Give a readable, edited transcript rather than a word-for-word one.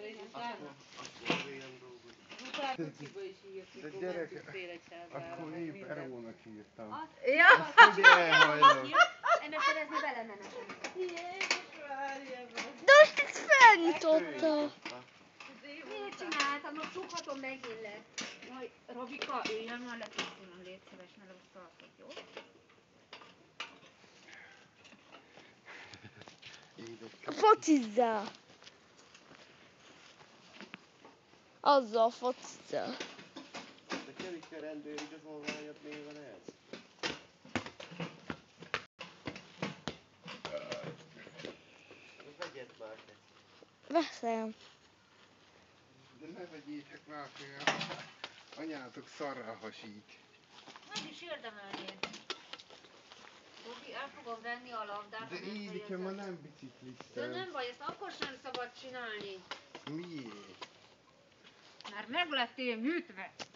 és utána. Utána kocsiba is írt, mikor mentünk Székesházára. Akkor épp Erónak írtam. Ja! Hogy elhajlott. Ennek szerezni vele menetem. Jézus várja meg! De most itt felnyitotta. Miért csináltam? Most csukhatom megint le. Jaj, Robika, üljön már le, Krisztina, légy szíves, ne tartod, jó? Focizzál. Azzal focizzál. De kerítke rendőr igazolványat néven ez? Vegyed már te. Veszem. De ne vegyétek már, hogy anyátok szarra hasít. Nem is érdemelnéd. Robi, el fogom venni a labdát. De Édike ma nem bicikliztem. De nem baj, ezt akkor sem szabad csinálni. Miért? Már meg lettél műtve.